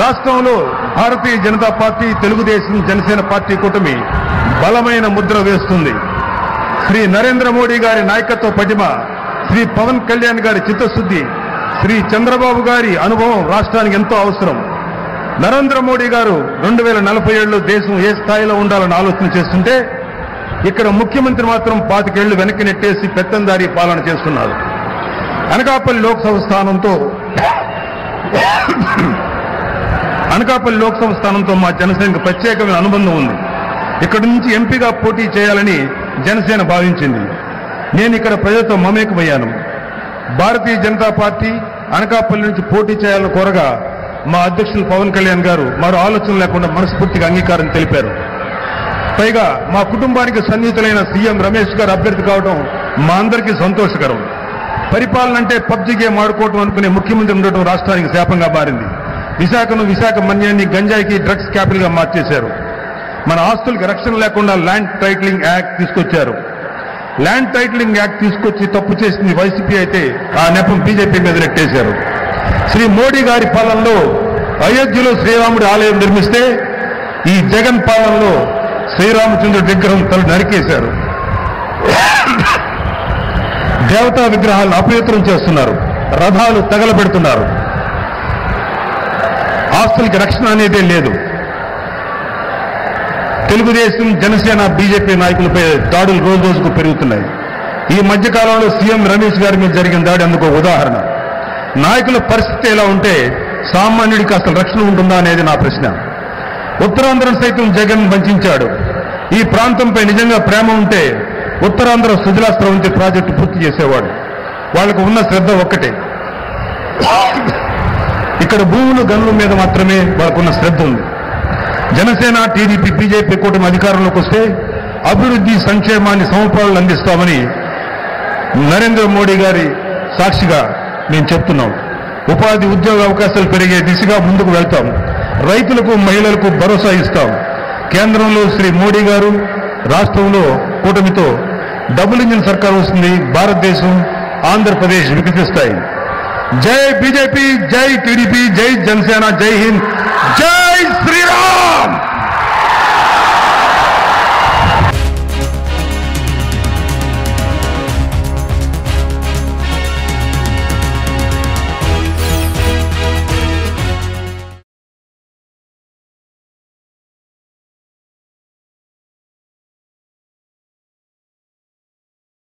రాష్ట్రంలో భారతీయ జనతా పార్టీ, తెలుగుదేశం, జనసేన పార్టీ కూటమి బలమైన ముద్ర వేస్తుంది. శ్రీ నరేంద్ర మోడీ గారి నాయకత్వ పటిమ, శ్రీ పవన్ కళ్యాణ్ గారి చిత్తశుద్ధి, శ్రీ చంద్రబాబు గారి అనుభవం రాష్ట్రానికి ఎంతో అవసరం. నరేంద్ర మోడీ గారు 2047లో దేశం ఏ స్థాయిలో ఉండాలని ఆలోచన చేస్తుంటే, ఇక్కడ ముఖ్యమంత్రి మాత్రం 25 ఏళ్లు వెనక్కి నెట్టేసి పెత్తందారీ పాలన చేస్తున్నారు. అనకాపల్లి లోక్సభ స్థానంతో మా జనసేనకు ప్రత్యేకమైన అనుబంధం ఉంది. ఇక్కడి నుంచి ఎంపీగా పోటీ చేయాలని జనసేన భావించింది. నేను ఇక్కడ ప్రజలతో మమేకమయ్యాను. భారతీయ జనతా పార్టీ అనకాపల్లి నుంచి పోటీ చేయాలని కోరగా మా అధ్యక్షులు పవన్ కళ్యాణ్ గారు మరో ఆలోచన లేకుండా మనస్ఫూర్తిగా అంగీకారం తెలిపారు. పైగా మా కుటుంబానికి సన్నిహితులైన సీఎం రమేష్ గారు అభ్యర్థి కావడం మా అందరికీ సంతోషకరం. పరిపాలన అంటే పబ్జి గేమ్ ఆడుకోవటం అనుకునే ముఖ్యమంత్రి ఉండటం రాష్ట్రానికి శాపంగా మారింది. విశాఖ మన్యాన్ని గంజాయికి డ్రగ్స్ క్యాపిటల్ గా మార్చేశారు. మన ఆస్తులకు రక్షణ లేకుండా ల్యాండ్ టైటిలింగ్ యాక్ట్ తీసుకొచ్చారు. ల్యాండ్ టైటిలింగ్ యాక్ట్ తీసుకొచ్చి తప్పు చేసింది వైసీపీ అయితే ఆ నెపం బీజేపీ మీద నెట్టేశారు. శ్రీ మోడీ గారి పాలనలో అయోధ్యలో శ్రీరాముడి ఆలయం నిర్మిస్తే ఈ జగన్ పాలనలో శ్రీరామచంద్రుడి విగ్రహం తల నరికేశారు. దేవతా విగ్రహాలను అపవిత్రం చేస్తున్నారు. రథాలు తగలబెడుతున్నారు. ఆస్తులకి రక్షణ అనేదే లేదు. తెలుగుదేశం, జనసేన, బీజేపీ నాయకులపై దాడులు రోజు రోజుకు పెరుగుతున్నాయి. ఈ మధ్యకాలంలో సీఎం రమేష్ గారి మీద జరిగిన దాడి అందుకు ఉదాహరణ. నాయకుల పరిస్థితి ఎలా ఉంటే సామాన్యుడికి అసలు రక్షణ ఉంటుందా అనేది నా ప్రశ్న. ఉత్తరాంధ్ర సైతం జగన్ వంచాడు. ఈ ప్రాంతంపై నిజంగా ప్రేమ ఉంటే ఉత్తరాంధ్ర సుజలా స్రవంతి ప్రాజెక్టు పూర్తి చేసేవాడు. వాళ్లకు ఉన్న శ్రద్ధ ఒక్కటే, ఇక్కడ భూములు గనుల మీద మాత్రమే వాళ్ళకున్న శ్రద్ధ ఉంది. జనసేన, టీడీపీ, బీజేపీ కూటమి అధికారంలోకి వస్తే అభివృద్ధి, సంక్షేమాన్ని సమపాలు అందిస్తామని నరేంద్ర మోడీ గారి సాక్షిగా మేము చెప్తున్నాం. ఉపాధి, ఉద్యోగ అవకాశాలు పెరిగే దిశగా ముందుకు వెళ్తాం. రైతులకు, మహిళలకు భరోసా ఇస్తాం. కేంద్రంలో శ్రీ మోడీ గారు, రాష్ట్రంలో కూటమితో డబుల్ ఇంజిన్ సర్కార్ వస్తుంది. భారతదేశం, ఆంధ్రప్రదేశ్ వికసిస్తాయి. జై బీజేపీ, జై టీడీపీ, జై జనసేన, జై హింద్, జై శ్రీరామ్.